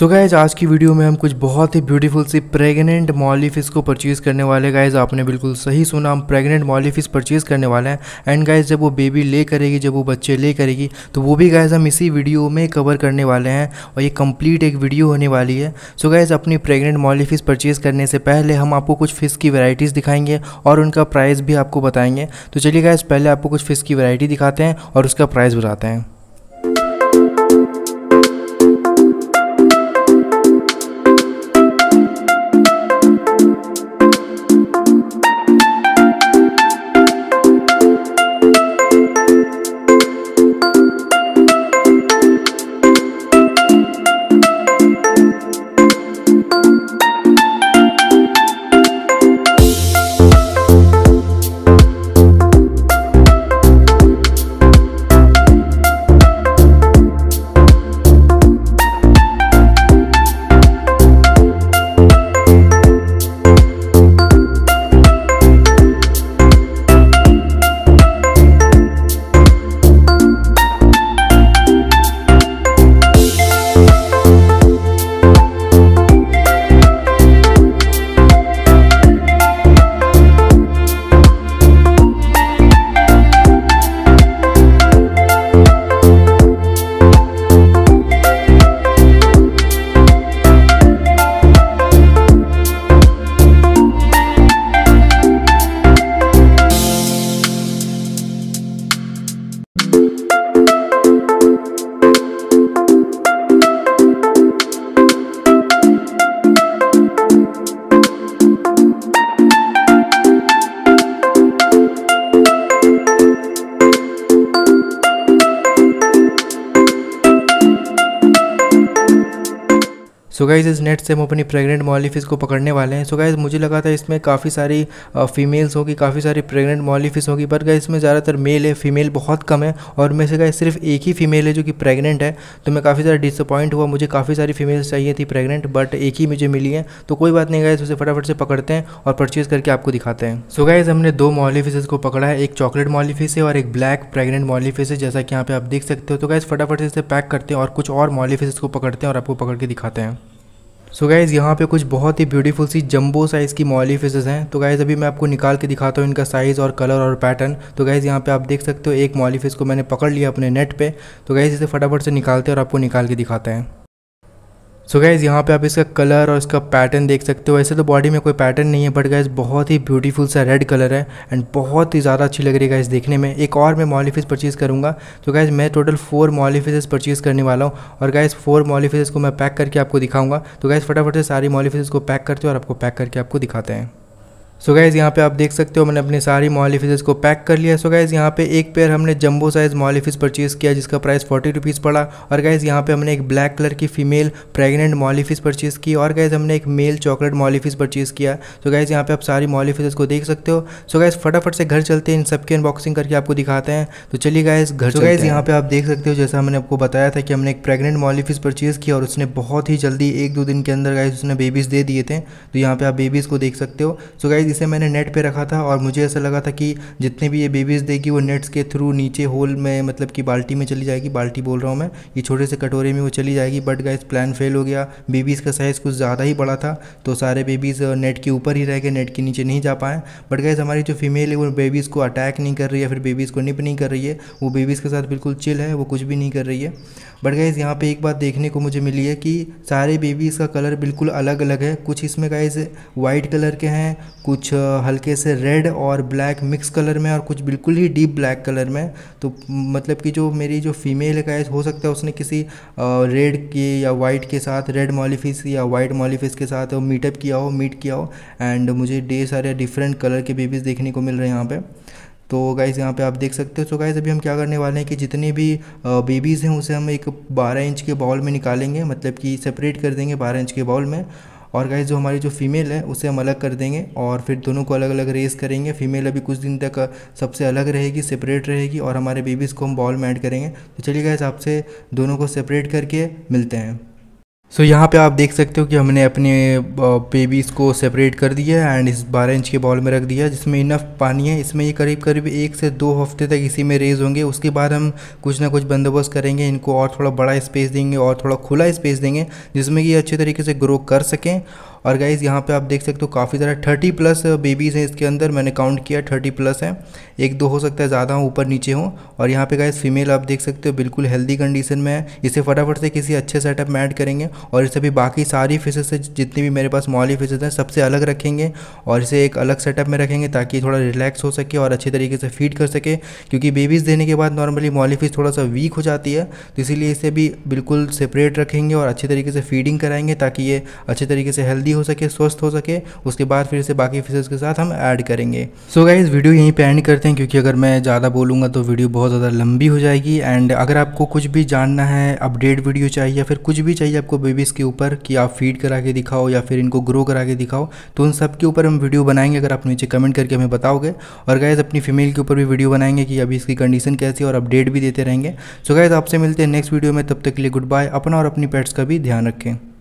So guys आज की video में हम कुछ बहुत ही ब्यूटीफुल सी प्रेग्नेंट मॉली फिश को परचेज़ करने वाले हैं। गाइज आपने बिल्कुल सही सुना, हम प्रेग्नेंट मॉली फिश परचेज़ करने वाले हैं। एंड गाइज जब वो बेबी ले करेगी, जब वो बच्चे ले करेगी, तो वो भी गाइज हम इसी वीडियो में कवर करने वाले हैं और ये कंप्लीट एक वीडियो होने वाली है। सो गाइज अपनी प्रेग्नेंट मॉली फिश परचेज़ करने से पहले हम आपको कुछ फ़िश की वैराइटीज़ दिखाएंगे और उनका प्राइस भी आपको बताएंगे। तो चलिए गाइज पहले आपको कुछ फ़िश की वैरायटी दिखाते हैं और उसका प्राइस बताते हैं। सो गाइज़ इस नेट से हम अपनी प्रेग्नेंट मॉली फिश को पकड़ने वाले हैं। सो गाइज़ मुझे लगा था इसमें काफ़ी सारी फीमेल्स होगी, काफ़ी सारी प्रेग्नेंट मॉली फिश होगी, पर गाइज़ इसमें ज़्यादातर मेल है, फीमेल बहुत कम है। और में से गाइज़ सिर्फ एक ही फीमेल है जो कि प्रेग्नेंट है। तो मैं काफ़ी ज़्यादा डिसअपॉइंट हुआ, मुझे काफ़ी सारी फीमेल्स चाहिए थी प्रेग्नेंट, बट एक ही मुझे मिली है। तो कोई बात नहीं गाइज़, उसे फटाफट से पकड़ते हैं और परचेज़ करके आपको दिखाते हैं। सो गाइज़ हमने दो मॉली फिशेज़ को पकड़ा है, एक चॉकलेट मॉली फिश है और एक ब्लैक प्रेग्नेंट मॉली फिश है, जैसा कि यहाँ पे आप देख सकते हो। तो गाइज़ फटाफट से इसे पैक करते हैं और कुछ और मॉली फिशेज़ को पकड़ते हैं और आपको पकड़ के दिखाते हैं। सो गाइज़ यहाँ पे कुछ बहुत ही ब्यूटीफुल सी जंबो साइज़ की मॉली फिशेज़ हैं। तो गाइज़ अभी मैं आपको निकाल के दिखाता हूँ इनका साइज़ और कलर और पैटर्न। तो गाइज़ यहाँ पे आप देख सकते हो एक मॉली फिश को मैंने पकड़ लिया अपने नेट पे। तो गाइज़ इसे फटाफट से निकालते हैं और आपको निकाल के दिखाते हैं। सो गाइज़ यहाँ पे आप इसका कलर और इसका पैटर्न देख सकते हो। वैसे तो बॉडी में कोई पैटर्न नहीं है, बट गाइज़ बहुत ही ब्यूटीफुल सा रेड कलर है एंड बहुत ही ज़्यादा अच्छी लग रही है गाइज़ देखने में। एक और मैं मॉली फिश परचेज़ करूँगा। तो गाइज़ मैं टोटल 4 मॉली फिशेज़ परचेज़ करने वाला हूँ और गाइज़ 4 मॉली फिशेज़ को मैं पैक करके आपको दिखाऊँगा। तो गाइज़ फटाफट से सारी मॉली फिशेज़ को पैक करते हैं और आपको पैक करके आपको दिखाते हैं। सो गाइज़ यहाँ पे आप देख सकते हो मैंने अपनी सारी मॉली फिशेज़ को पैक कर लिया। सो गाइज़ यहाँ पे एक पेयर हमने jumbo size molly fish purchase किया जिसका प्राइस 40 रुपीज़ पड़ा। और गाइज़ यहाँ पे हमने एक ब्लैक कलर की female pregnant molly fish purchase की और गाइज़ हमने एक male chocolate molly fish purchase किया। तो गाइज़ यहाँ पे आप सारी मॉली फिशेज़ को देख सकते हो। सो गाइज़ फटाफट से घर चलते हैं, इन सबकी अनबॉक्सिंग करके आपको दिखाते हैं। तो चलिए गाइज़ घर चलते हैं। गाइज़ यहाँ पे आप देख सकते हो जैसा मैंने आपको बताया था कि हमने एक प्रेग्नेंट मॉली फिश परचेज़ किया और उसने बहुत ही जल्दी 1-2 दिन के अंदर गाइज़ उसने बेबीज़ दे दिए थे। तो यहाँ पे आप बेबीज़ को देख सकते हो। सो गाइज़ इसे मैंने नेट पे रखा था और मुझे ऐसा लगा था कि जितने भी ये बेबीज़ देगी वो नेट्स के थ्रू नीचे होल में, मतलब कि बाल्टी में चली जाएगी। बाल्टी बोल रहा हूँ मैं, ये छोटे से कटोरे में वो चली जाएगी। बट गाइस प्लान फेल हो गया। बेबीज़ का साइज़ कुछ ज़्यादा ही बड़ा था, तो सारे बेबीज़ नेट के ऊपर ही रह गए, नेट के नीचे नहीं जा पाए। बट गाइस हमारी जो फीमेल है वो बेबीज़ को अटैक नहीं कर रही है, फिर बेबीज़ को निप नहीं कर रही है। वो बेबीज़ के साथ बिल्कुल चिल है, वो कुछ भी नहीं कर रही है। बट गाइस यहाँ पे एक बात देखने को मुझे मिली है कि सारे बेबीज़ का कलर बिल्कुल अलग अलग है। कुछ इसमें गाइस वाइट कलर के हैं, कुछ हल्के से रेड और ब्लैक मिक्स कलर में, और कुछ बिल्कुल ही डीप ब्लैक कलर में। तो मतलब कि जो मेरी जो फीमेल है गाइस, हो सकता है उसने किसी रेड के या वाइट के साथ, रेड मॉलीफिश या वाइट मॉलीफिश के साथ मीट किया हो। एंड मुझे ढेर सारे डिफरेंट कलर के बेबीज़ देखने को मिल रहे हैं यहाँ पे। तो गाइज़ यहाँ पे आप देख सकते हो। तो गाइज़ अभी हम क्या करने वाले हैं कि जितनी भी बेबीज़ हैं उसे हम एक 12 इंच के बाउल में निकालेंगे, मतलब कि सेपरेट कर देंगे 12 इंच के बाउल में। और गाइज़ जो हमारी जो फीमेल है उसे हम अलग कर देंगे और फिर दोनों को अलग अलग रेस करेंगे। फीमेल अभी कुछ दिन तक सबसे अलग रहेगी, सेपरेट रहेगी, और हमारे बेबीज़ को हम बाउल में ऐड करेंगे। तो चलिए गाइज़ आपसे दोनों को सेपरेट करके मिलते हैं। सो यहाँ पे आप देख सकते हो कि हमने अपने बेबीज़ को सेपरेट कर दिया है एंड इस 12 इंच के बॉल में रख दिया जिसमें इनफ पानी है। इसमें ये करीब करीब 1 से 2 हफ्ते तक इसी में रेज होंगे। उसके बाद हम कुछ ना कुछ बंदोबस्त करेंगे, इनको और थोड़ा बड़ा स्पेस देंगे और थोड़ा खुला स्पेस देंगे जिसमें कि अच्छे तरीके से ग्रो कर सकें। और गाइज़ यहाँ पे आप देख सकते हो काफ़ी ज़्यादा 30+ बेबीज़ हैं इसके अंदर, मैंने काउंट किया 30+ हैं, 1-2 हो सकता है ज़्यादा हो, ऊपर नीचे हो। और यहाँ पे गाइज़ फीमेल आप देख सकते हो बिल्कुल हेल्दी कंडीशन में है। इसे फटाफट से किसी अच्छे सेटअप में ऐड करेंगे और इसे भी बाकी सारी फिशेस से जितनी भी मेरे पास मॉली फिशेस हैं सबसे अलग रखेंगे और इसे एक अलग सेटअप में रखेंगे ताकि थोड़ा रिलैक्स हो सके और अच्छे तरीके से फीड कर सके, क्योंकि बेबीज़ देने के बाद नॉर्मली मॉली फिश थोड़ा सा वीक हो जाती है। तो इसीलिए इसे भी बिल्कुल सेपरेट रखेंगे और अच्छे तरीके से फीडिंग कराएंगे ताकि ये अच्छे तरीके से हेल्दी हो सके, स्वस्थ हो सके। उसके बाद फिर इसे बाकी फिशेस के साथ हम ऐड करेंगे। सो गाइस वीडियो यहीं पे एंड करते हैं, क्योंकि अगर मैं ज़्यादा बोलूँगा तो वीडियो बहुत ज़्यादा लंबी हो जाएगी। एंड अगर आपको कुछ भी जानना है, अपडेट वीडियो चाहिए या फिर कुछ भी चाहिए आपको बेबीज़ के ऊपर कि आप फीड करा के दिखाओ या फिर इनको ग्रो करा के दिखाओ, तो उन सब के ऊपर हम वीडियो बनाएंगे अगर आप नीचे कमेंट करके हमें बताओगे। और गाइस अपनी फीमेल के ऊपर भी वीडियो बनाएंगे कि अभी इसकी कंडीशन कैसी है और अपडेट भी देते रहेंगे। सो गाइस आपसे मिलते हैं नेक्स्ट वीडियो में, तब तक के लिए गुड बाय। अपना और अपनी पेट्स का भी ध्यान रखें।